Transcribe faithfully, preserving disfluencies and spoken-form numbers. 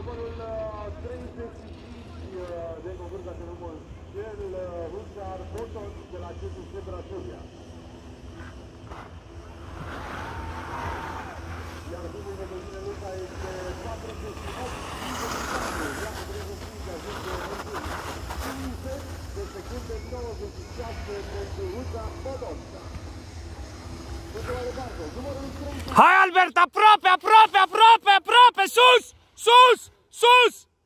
numărul treizeci și cinci de concurs, dacă nu mă înșel, Rușar Boton de la C S S Brașovia. Iar drumul de Băzine Luca este patruzeci și opt iată treizeci și cinci ajunge în timp. cincizeci de secunde, nouăzeci și șase pentru Rușar Boton. Hai Albert, aproape, aproape, aproape, aproape, sus, sus, sus!